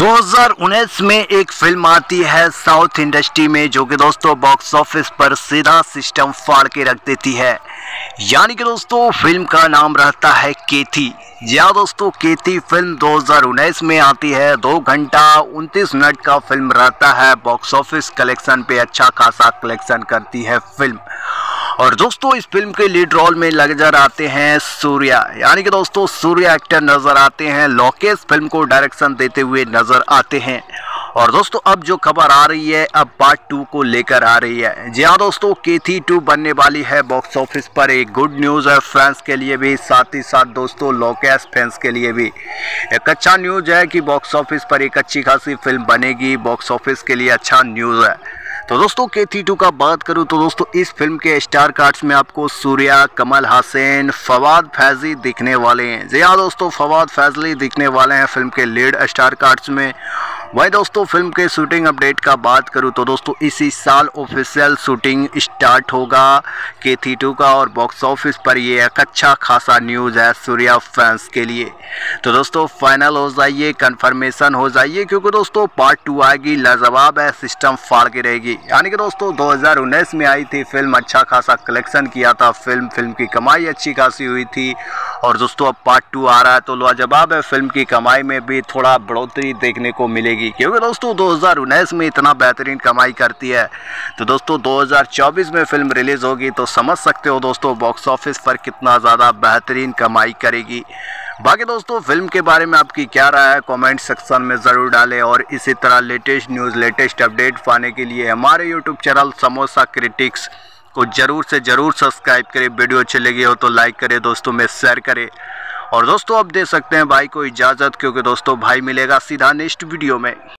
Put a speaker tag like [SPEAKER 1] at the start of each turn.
[SPEAKER 1] 2019 में एक फिल्म आती है साउथ इंडस्ट्री में, जो कि दोस्तों बॉक्स ऑफिस पर सीधा सिस्टम फाड़ के रख देती है। यानी कि दोस्तों फिल्म का नाम रहता है केथी। जी हाँ दोस्तों, केथी फिल्म 2019 में आती है। 2 घंटा 29 मिनट का फिल्म रहता है। बॉक्स ऑफिस कलेक्शन पे अच्छा खासा कलेक्शन करती है फिल्म। और दोस्तों इस फिल्म के लीड रोल में नजर आते हैं सूर्या, यानी कि दोस्तों सूर्या एक्टर नजर आते हैं। लोकेश फिल्म को डायरेक्शन देते हुए नजर आते हैं। और दोस्तों अब जो खबर आ रही है, अब पार्ट 2 को लेकर आ रही है। जी हाँ दोस्तों, केथी 2 बनने वाली है। बॉक्स ऑफिस पर एक गुड न्यूज़ है फैंस के लिए भी, साथ ही साथ दोस्तों लोकेश फैंस के लिए भी एक अच्छा न्यूज़ है कि बॉक्स ऑफिस पर एक अच्छी खासी फिल्म बनेगी। बॉक्स ऑफिस के लिए अच्छा न्यूज़ है। तो दोस्तों केथी 2 का बात करूं तो दोस्तों इस फिल्म के स्टार कास्ट में आपको सूर्या, कमल हसन, फवाद फैजली दिखने वाले हैं। जी हाँ दोस्तों, फवाद फैजली दिखने वाले हैं फिल्म के लीड स्टार कास्ट में। वही दोस्तों फिल्म के शूटिंग अपडेट का बात करूं तो दोस्तों इसी साल ऑफिशियल शूटिंग स्टार्ट होगा केथी 2 का। और बॉक्स ऑफिस पर ये एक अच्छा खासा न्यूज़ है सूर्या फैंस के लिए। तो दोस्तों फाइनल हो जाइए, कंफर्मेशन हो जाइए, क्योंकि दोस्तों पार्ट 2 आएगी, लाजवाब है, सिस्टम फाड़ के रहेगी। यानी कि दोस्तों 2019 में आई थी फिल्म, अच्छा खासा कलेक्शन किया था फिल्म की कमाई अच्छी खासी हुई थी। और दोस्तों अब पार्ट 2 आ रहा है तो लाजवाब है, फिल्म की कमाई में भी थोड़ा बढ़ोतरी देखने को मिलेगी, क्योंकि दोस्तों 2019 में इतना बेहतरीन कमाई करती है। तो दोस्तों 2024 में फिल्म रिलीज होगी तो समझ सकते हो दोस्तों बॉक्स ऑफिस पर कितना ज़्यादा बेहतरीन कमाई करेगी। बाकी दोस्तों फिल्म के बारे में आपकी क्या राय है, कमेंट सेक्शन में ज़रूर डालें। और इसी तरह लेटेस्ट न्यूज़, लेटेस्ट अपडेट पाने के लिए हमारे यूट्यूब चैनल समोसा क्रिटिक्स को ज़रूर से ज़रूर सब्सक्राइब करें। वीडियो अच्छी लगी हो तो लाइक करें, दोस्तों में शेयर करें। और दोस्तों अब दे सकते हैं भाई को इजाज़त, क्योंकि दोस्तों भाई मिलेगा सीधा नेक्स्ट वीडियो में।